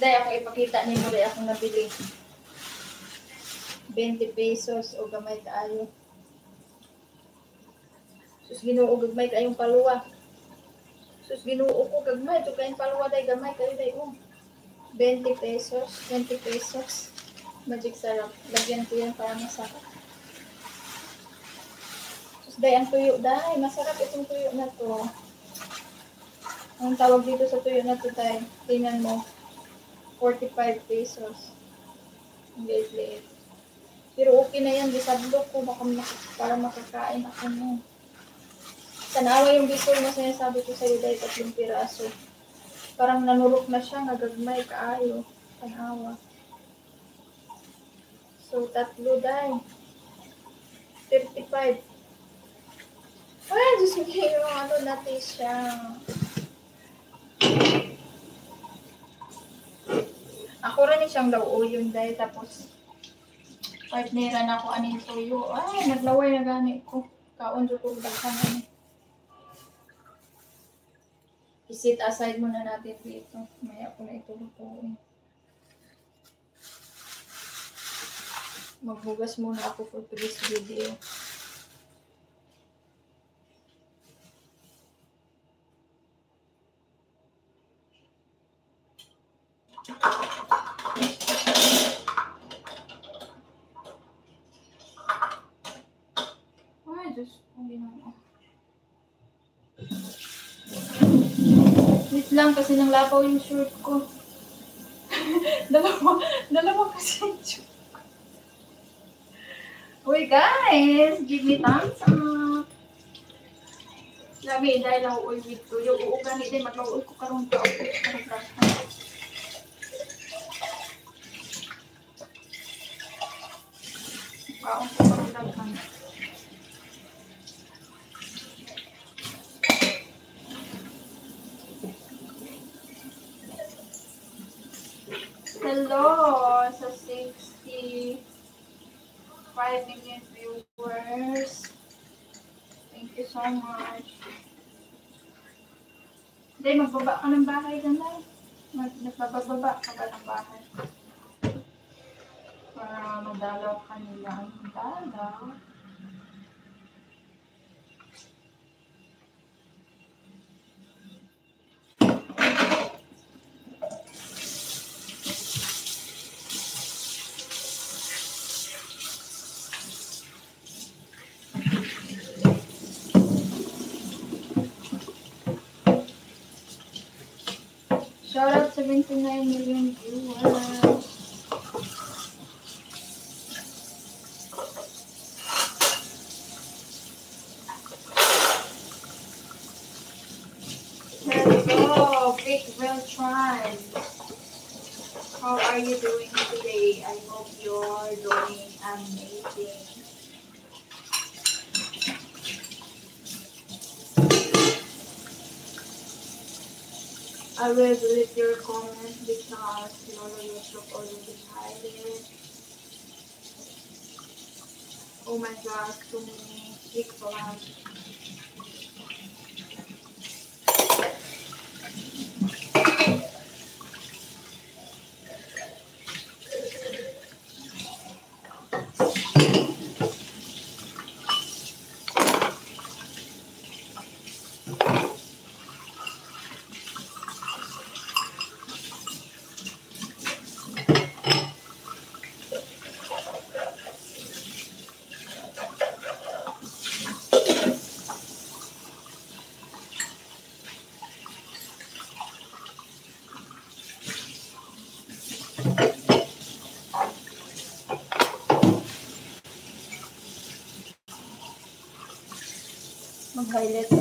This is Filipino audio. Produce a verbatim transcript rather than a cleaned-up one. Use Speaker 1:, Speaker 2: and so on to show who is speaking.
Speaker 1: Dahil ako ipakita ni mo, dahil ako nabili. twenty pesos o gamay kaayo. Sus ginuo gagmay kayong paluwa. Sus ginuo ko gagmay to kayong paluwa dahil gamay kayo dahil oh. twenty pesos, twenty pesos. Magic sarap. Lagyan ko yan para masarap. Sus dahil ang tuyo dahil. Masarap itong tuyo na to. Ang tawag dito sa tuyo na to dahil. Tingnan mo. forty-five pesos. Ang liit-liit. Pero okay na yan. Disablok ko baka para makakain ako mo. Tanawa yung bisol na sinasabi ko sa'yo dahil tatlong piraso. Parang nanurok na siya, nagagmay kaayo. Tanawa. So, tatlo dahil. thirty-five. Ay, Diyos mo yung ano natin siya. Ako rin siyang lawo yung dahil tapos partneran ako aning tuyo. Ay, naglaway na gani ko. Kaon dyan ko daghan ano. I-sit aside muna natin dito. Maya ko na ito lutuin. Maghugas muna ako for today's video. Ay, Diyos ko, ginawa. Wait lang kasi nang labaw yung shirt ko. dalawa, dalawa kasi yung shirt ko. Uy guys, give me thumbs up. Lami, dahil ako uy with ko. Yung uugan din, maglaway ko karong tao. Karong tao. Kaon ko karong tao. Hello sa sixty-five million viewers. Thank you so much. Hindi, magbaba ka ng bahay ganay. Nagbababa ka ba ng bahay? Para madalaw ka nila. Madalaw. Shout out seventy-nine million viewers. Hello, big well tried. How are you doing today? I hope you're doing amazing. I will delete your comments because your YouTube already hidden. Oh my gosh, too many pixels. Mag-highlight